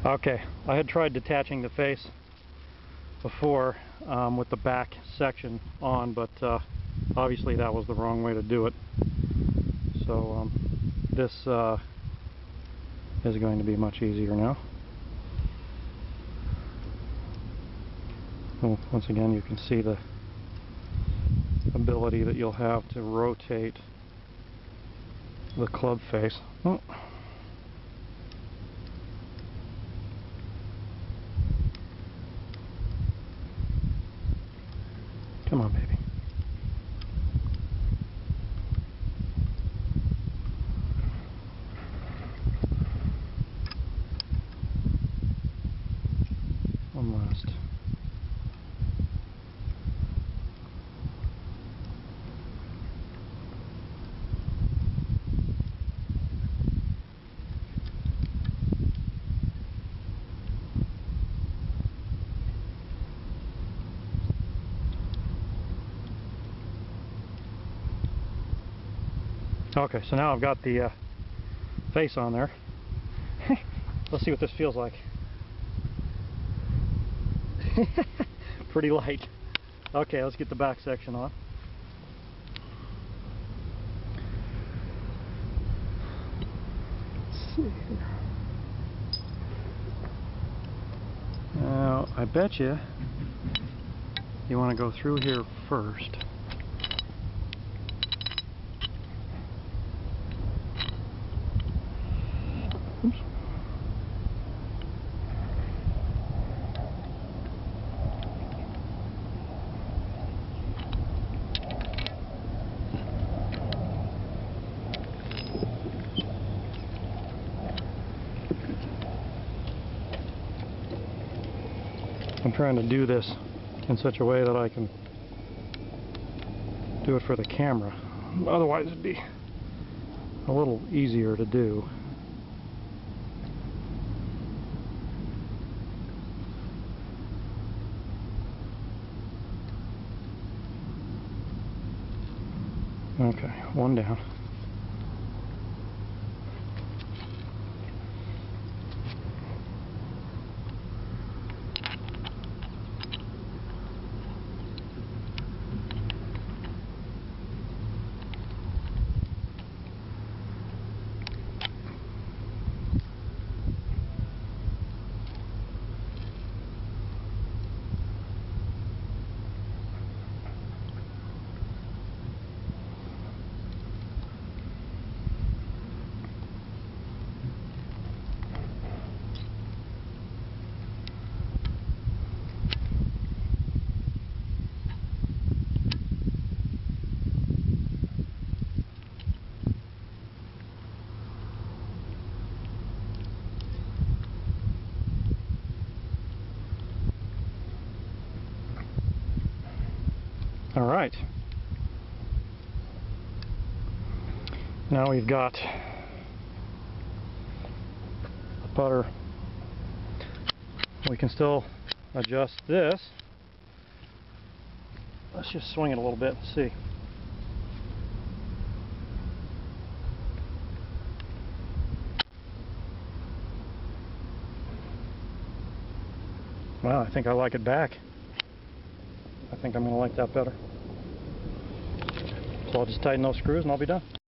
Okay, I had tried detaching the face before with the back section on, but obviously that was the wrong way to do it. So this is going to be much easier now. Well, once again, you can see the ability that you'll have to rotate the club face. Oh. Come on, baby. One last. Okay, so now I've got the face on there. Let's see what this feels like. Pretty light. Okay, let's get the back section on. Let's see here. Now, I bet you want to go through here first. Oops. I'm trying to do this in such a way that I can do it for the camera. Otherwise it'd be a little easier to do. Okay, one down. All right. Now we've got the putter. We can still adjust this. Let's just swing it a little bit and see. Well, I think I like it back. I think I'm going to like that better. So I'll just tighten those screws and I'll be done.